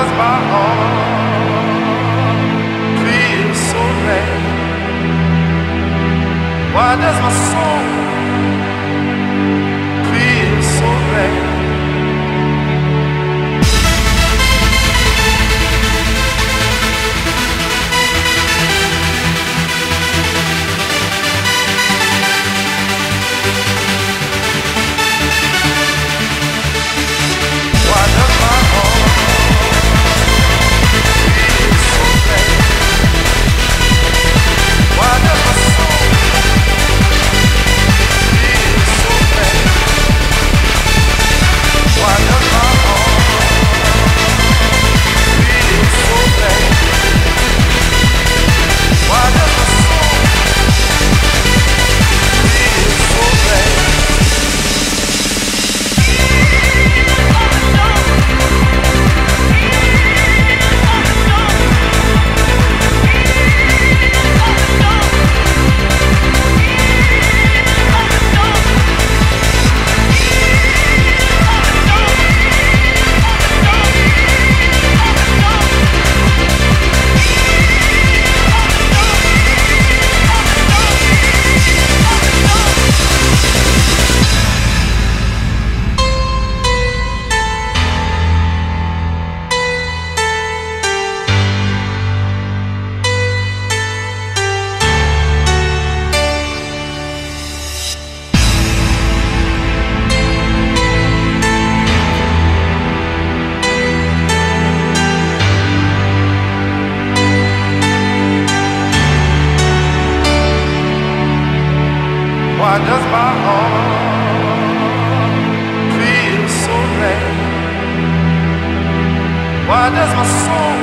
does my heart feel so bad? Why does my soul feel so bad? Why does my heart feel so bad? Why does my soul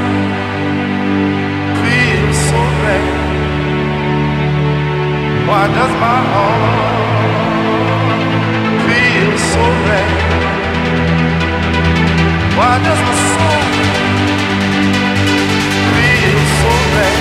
feel so bad? Why does my heart feel so bad? Why does my soul feel so bad?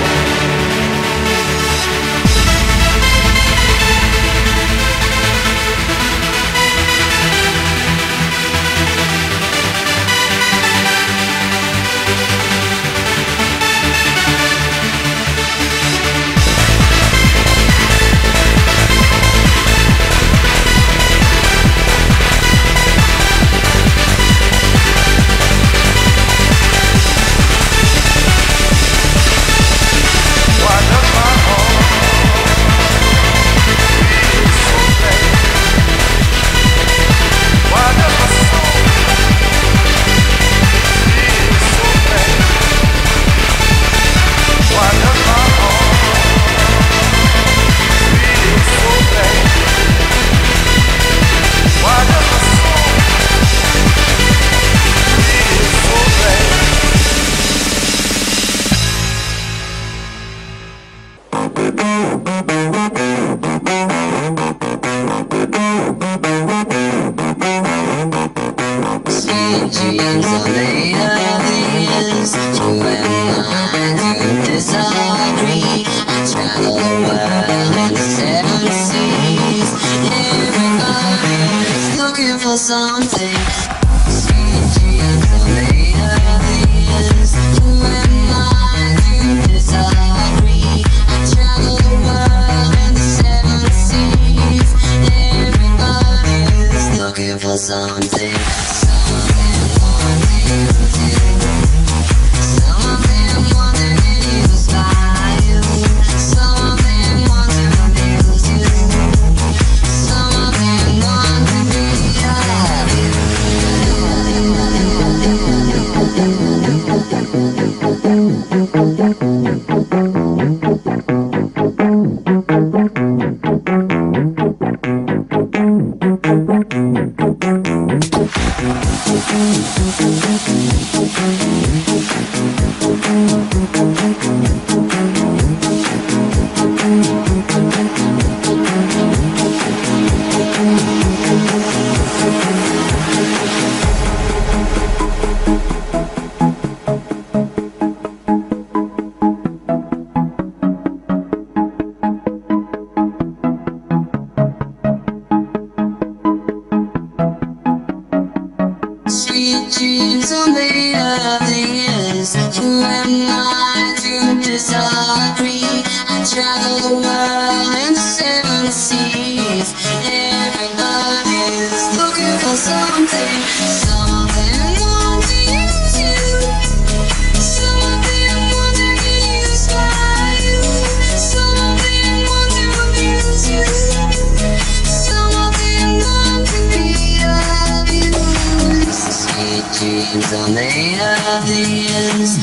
am I to disagree? I travel the world in 7 seas. Everybody's looking for something, something wanting to. Some of them want to get used by you. Some of them want to abuse you. Some of them want to be of you. Sweet dreams are made of these.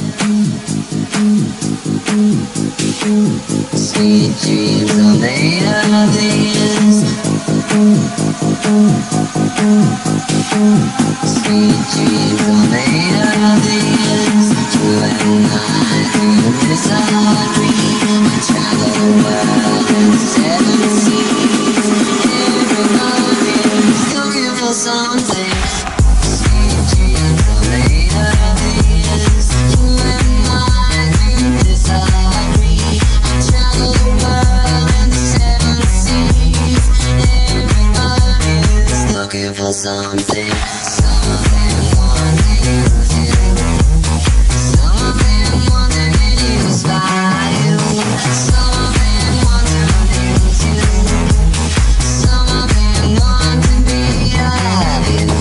Sweet dreams are made of these. Sweet dreams are made of these. You and I do disagree. I travel the world in 7 seas. Everybody's looking for something. Sweet dreams are made of these. You and I do disagree. I travel the world in 7 seas. Everybody's looking for something. Some of them wanting to. Some of them want to get used by you. Some of them want to abuse you. Some of them want to be of you.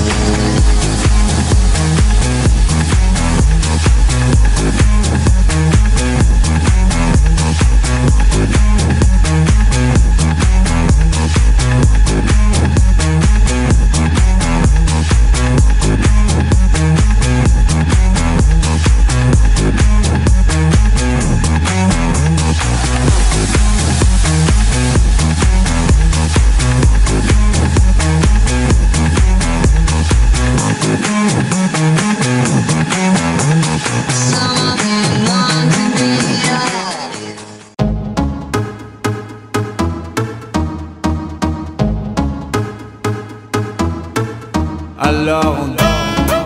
Alors on danse,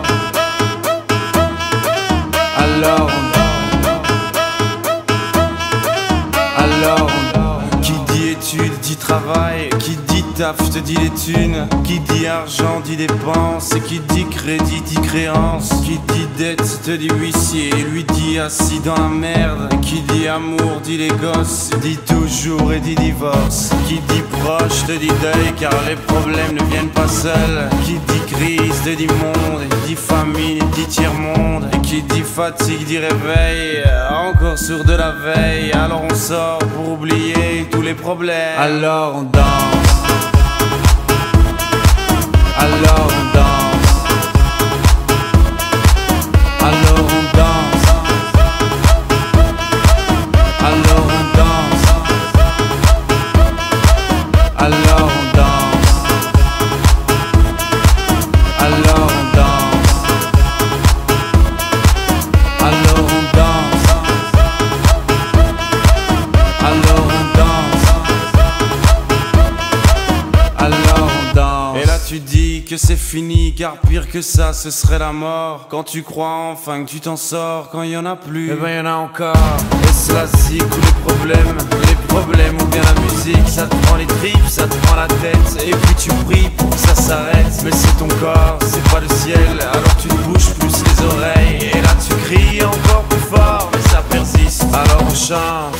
alors on danse, alors on danse. Qui dit études dit travail, qui dit taf te dit les thunes, qui dit argent dit dépense, et qui dit crédit dit créance, qui dit dette te dit huissier, lui dit assis dans la merde, qui dit amour dit les gosses, dit toujours et dit divorce, qui dit proche te dit deuil car les problèmes ne viennent pas seuls, qui dit crise te dit monde, et dit famine dit tiers-monde, et qui dit fatigue dit réveil, encore sur de la veille, alors on sort pour oublier tous les problèmes, alors on danse, alors on danse, alors on danse, alors on danse, alors on danse, alors on danse, alors on danse, alors on danse, alors on danse. Et là tu dis que c'est fini car pire que ça ce serait la mort. Quand tu crois enfin que tu t'en sors, quand il y en a plus, eh ben y en a encore. Et cela zik ou les problèmes ou bien la musique, ça te prend les tripes, ça te prend la tête, et puis tu pries pour que ça s'arrête. Mais c'est ton corps, c'est pas le ciel, alors tu te bouges plus les oreilles, et là tu cries encore plus fort, mais ça persiste, alors on chante.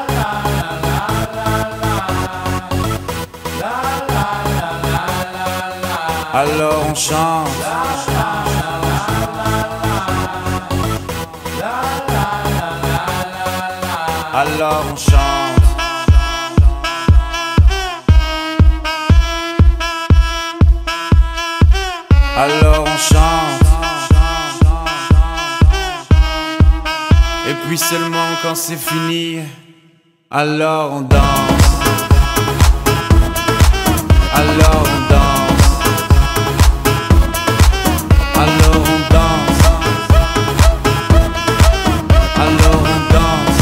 Alors on chante. Alors on chante. Alors on chante. Et puis seulement quand c'est fini, alors on danse. Alors on danse. Alors on danse, alors on danse,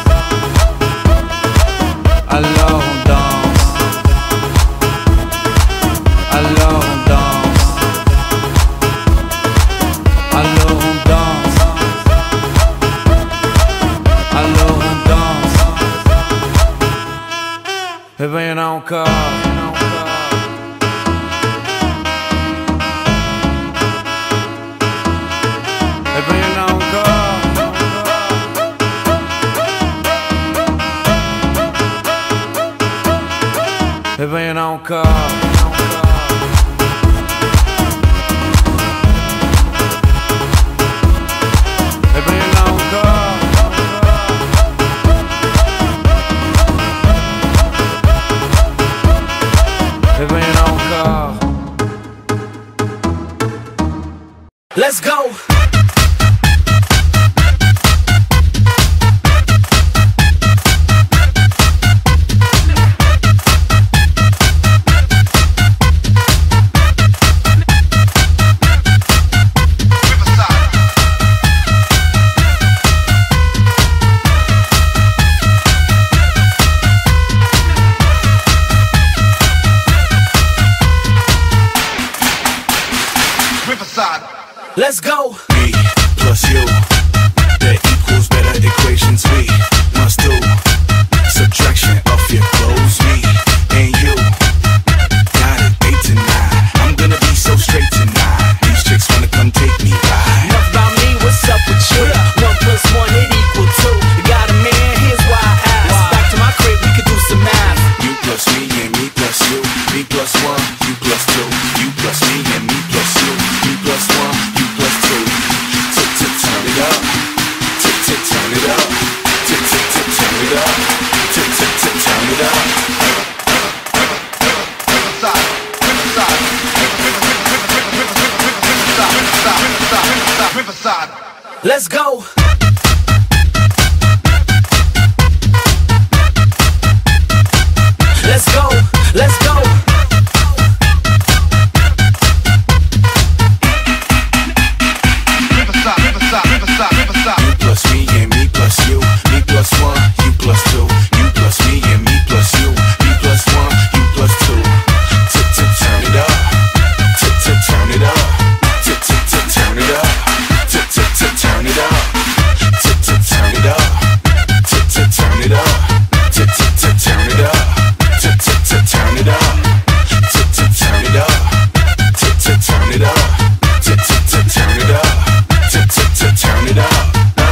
alors on danse, alors on danse, alors on danse, alors on danse. Eh ben y'en a encore. Eh ben y'en a encore. encore. Eh ben y'en a encore. Eh ben y'en a encore. Let's go. Let's go. Me plus you, that equals better equations. We must do subtraction of your clothes. Me and you got it 8 to 9. I'm gonna be so straight tonight. These chicks wanna come take me by. Enough about me, what's up with you? 1 plus 1 it equal 2. You got a man, here's why I asked. Back to my crib, we could do some math. You plus me and me plus you. Me plus 1, you plus 2. You plus me and me plus you. Me plus 1, you plus 2. Turn it up. Turn it up. Turn it up. Turn it up. Riverside. Let's go. Let's go. Let's go. You plus me and me plus you. Me plus 1, you plus 2. You plus me and me plus you. Me plus 1, you plus 2. Turn it up. Turn it up. Turn it up. Turn it up. Turn it up. Turn it up. Turn it up. Turn it up. Turn it up. Turn it up. Turn it up. Turn it up.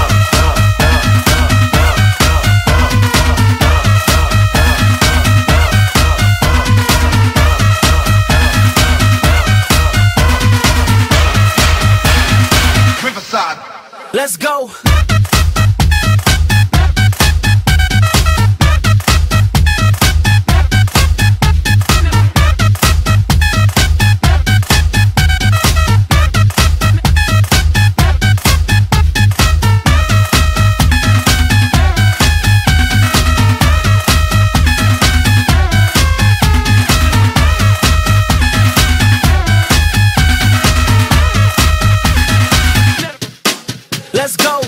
Riverside. Let's go. Let's go.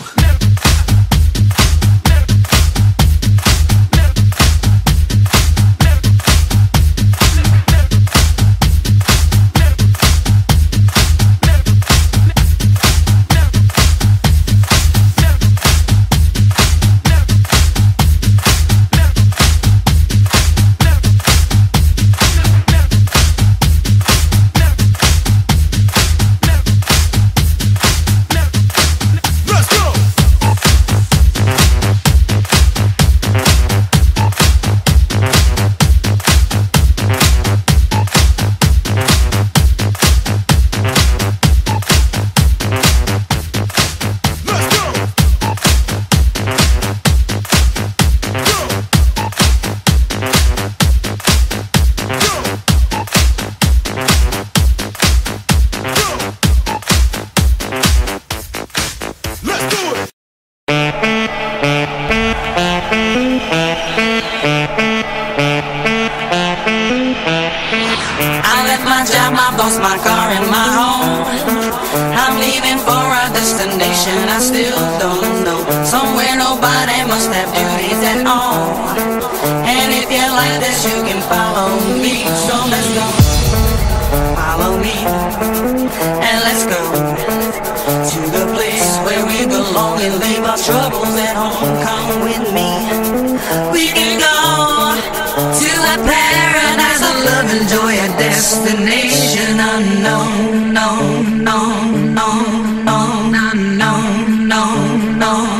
lost my car and my home. I'm leaving for a destination I still don't know. Somewhere nobody must have duties at all. And if you like this, you can follow me. So let's go. Follow me. And let's go to the place where we belong and leave our troubles at home. Come with me. We can go to a paradise of love and joy, a destination unknown, no, no, no, no, no, no, no, no.